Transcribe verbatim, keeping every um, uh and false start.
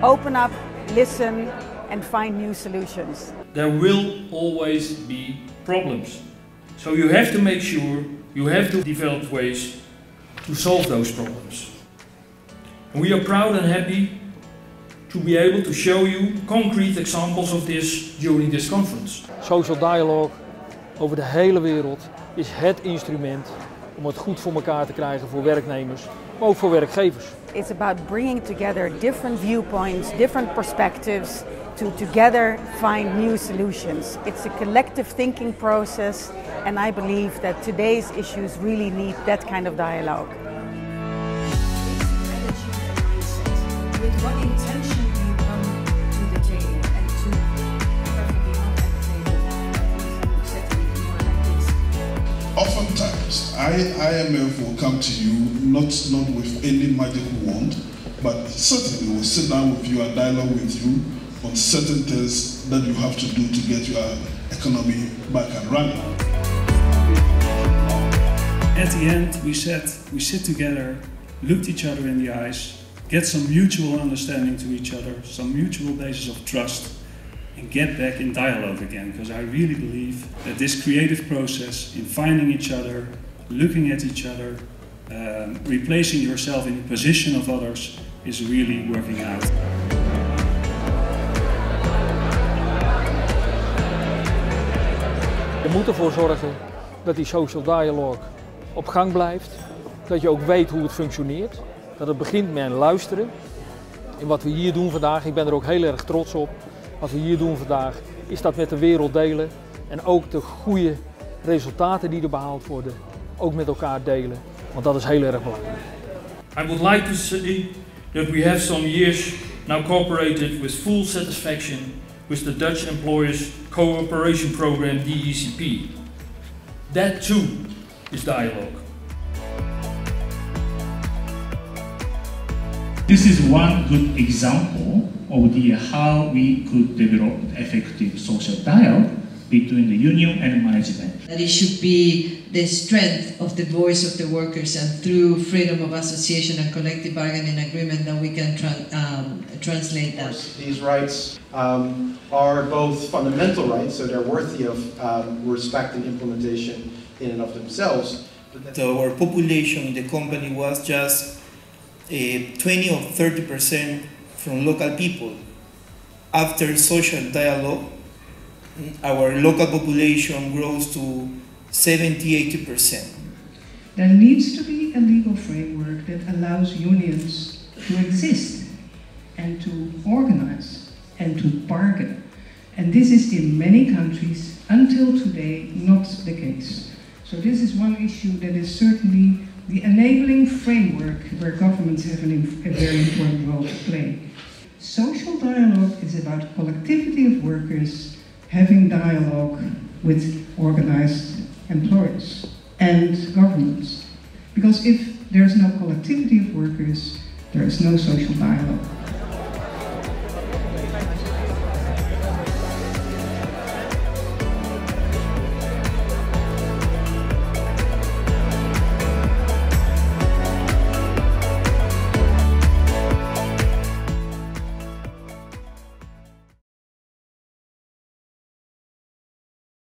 open up, listen and find new solutions. There will always be problems. So you have to make sure you have to develop ways to solve those problems. And we are proud and happy to be able to show you concrete examples of this during this conference. Social dialogue over de hele wereld is het instrument om het goed voor elkaar te krijgen voor werknemers, maar ook voor werkgevers. It's about bringing together different viewpoints, different perspectives to together find new solutions. It's a collective thinking process and I believe that today's issues really need that kind of dialogue. With what intention do you come to the table and to preferably not at the table, setting it more like this? Oftentimes, I, I M F will come to you not, not with any magic wand, but certainly will sit down with you and dialogue with you on certain things that you have to do to get your economy back and running. At the end, we said we sit together, looked each other in the eyes, get some mutual understanding to each other, some mutual basis of trust, and get back in dialogue again. Because I really believe that this creative process in finding each other, looking at each other, um, replacing yourself in the position of others is really working out. Je moet ervoor zorgen dat die social dialogue op gang blijft, dat je ook weet hoe het functioneert, dat het begint met luisteren. En wat we hier doen vandaag, ik ben er ook heel erg trots op, wat we hier doen vandaag, is dat met de wereld delen en ook de goede resultaten die er behaald worden, ook met elkaar delen, want dat is heel erg belangrijk. I would like to say that we have some years now cooperated with full satisfaction with the Dutch Employers Cooperation Program D E C P. That too is dialogue. This is one good example of the, how we could develop effective social dialogue between the union and management. That it should be the strength of the voice of the workers, and through freedom of association and collective bargaining agreement that we can tra um, translate that. These rights um, are both fundamental rights, so they're worthy of um, respect and implementation in and of themselves. So our population in the company was just uh, twenty or thirty percent from local people. After social dialogue, our local population grows to seventy to eighty percent. There needs to be a legal framework that allows unions to exist and to organize and to bargain. And this is in many countries, until today, not the case. So this is one issue that is certainly the enabling framework where governments have an, a very important role to play. Social dialogue is about collectivity of workers having dialogue with organized employers and governments. Because if there is no collectivity of workers, there is no social dialogue.